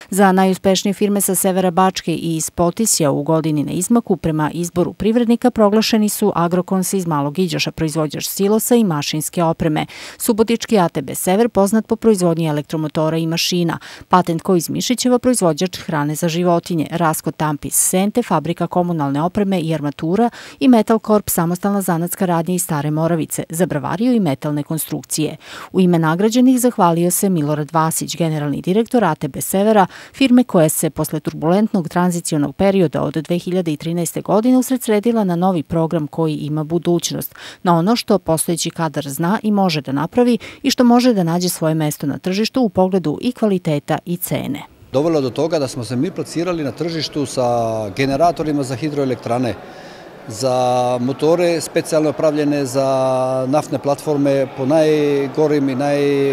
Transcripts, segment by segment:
Za najuspešnije firme sa severa Bačke i iz Potisja u godini na izmaku prema izboru privrednika proglašeni su Agrokons iz Malog Iđoša, proizvođač silosa i mašinske opreme, Subotički ATB Sever, poznat po proizvodnji elektromotora i mašina, Patent Ko iz Mišićeva, proizvođač hrane za životinje, Rasko Tamp iz Sente, fabrika komunalne opreme i armatura i Metal Corp, samostalna zanatska radnja iz Stare Moravice, za bravariju i metalne konstrukcije. U ime nagrađenih zahvalio se Milorad Vasić, generalni direktor ATB Severa, firme koja se posle turbulentnog tranzicionog perioda od 2013. godine usredsredila na novi program koji ima budućnost, na ono što postojeći kadar zna i može da napravi i što može da nađe svoje mesto na tržištu u pogledu i kvaliteta i cene. Dovelo do toga da smo se mi plasirali na tržištu sa generatorima za hidroelektrane, za motore specijalno pravljene za naftne platforme po najgorim i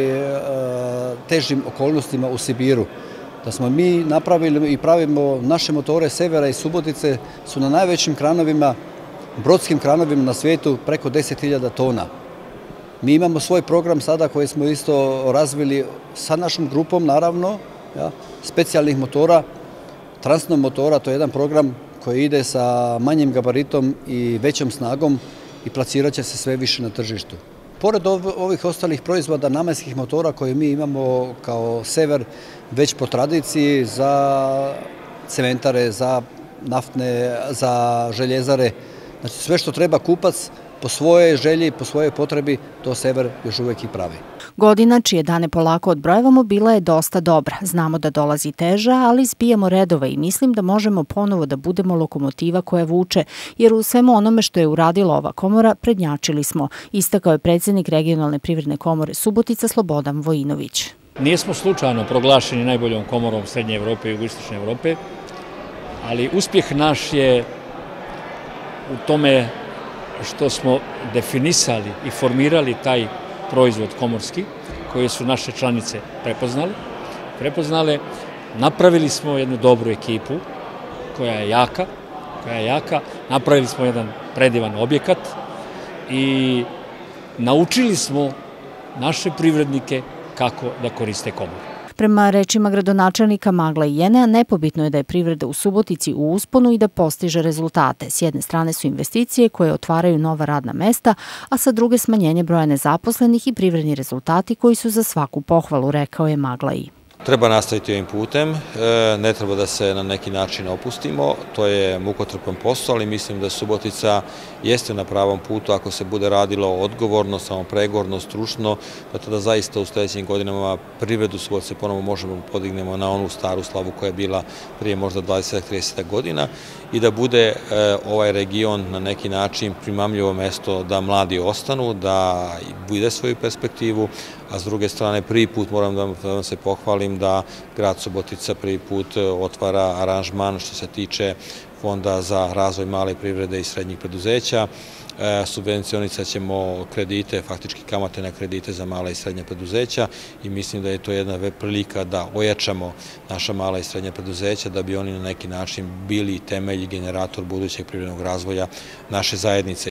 najtežim okolnostima u Sibiru. Da smo mi napravili i pravimo naše motore Severa i Subotice su na najvećim kranovima, brodskim kranovima na svijetu, preko 10.000 tona. Mi imamo svoj program sada koji smo isto razvili sa našom grupom, naravno, specijalnih motora, transnog motora, to je jedan program koji ide sa manjim gabaritom i većom snagom i plasirat će se sve više na tržištu. Pored ovih ostalih proizvoda namenskih motora koje mi imamo kao Sever već po tradiciji za cementare, za naftne, za željezare, znači sve što treba kupac po svojoj želji, po svojoj potrebi, to Sever još uvijek i pravi. Godina, čije dane polako odbrojavamo, bila je dosta dobra. Znamo da dolazi teža, ali zbijamo redove i mislim da možemo ponovo da budemo lokomotiva koja vuče, jer u svemu onome što je uradila ova komora prednjačili smo, istakao je predsjednik Regionalne privredne komore Subotica Slobodan Vojinović. Nismo slučajno proglašeni najboljom komorom Srednje Evrope i Jugoistočne Evrope, ali uspjeh naš je u tome što smo definisali i formirali taj proizvod komorski, koje su naše članice prepoznale. Napravili smo jednu dobru ekipu koja je jaka, napravili smo jedan predivan objekat i naučili smo naše privrednike kako da koriste komoru. Prema rečima gradonačelnika Magla i Jenea, nepobitno je da je privreda u Subotici u usponu i da postiže rezultate. S jedne strane su investicije koje otvaraju nova radna mesta, a sa druge smanjenje broja nezaposlenih i privredni rezultati koji su za svaku pohvalu, rekao je Magla i. Treba nastaviti ovim putem, ne treba da se na neki način opustimo, to je mukotrpan posao, ali mislim da Subotica jeste na pravom putu ako se bude radilo odgovorno, samopregorno, stručno, da tada zaista u sljedećim godinama privredu Subotice ponovo možemo podignemo na onu staru slavu koja je bila prije možda 20-30 godina i da bude ovaj region na neki način primamljivo mesto da mladi ostanu, da vide svoju perspektivu, a s druge strane prvi put moram da vam se pohvalim da grad Subotica prvi put otvara aranžman što se tiče Fonda za razvoj male privrede i srednjih preduzeća. Subvencionicat ćemo kredite, faktički kamate na kredite za mala i srednja preduzeća i mislim da je to jedna prilika da ojačamo naša mala i srednja preduzeća da bi oni na neki način bili temelj i generator budućeg privrednog razvoja naše zajednice.